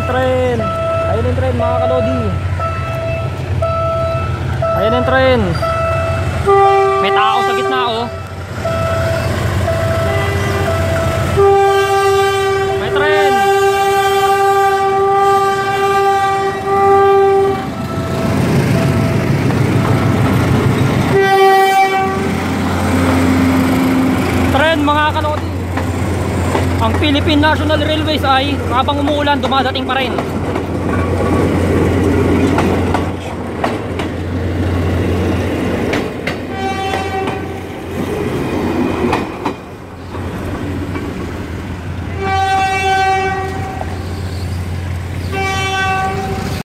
tren. Ayun yung tren mga kalodi. Ayun yung tren. May tao sa gitna oh. May tren. Tren mga kalodi. Ang Philippine National Railways ay habang umuulan dumadating pa rin.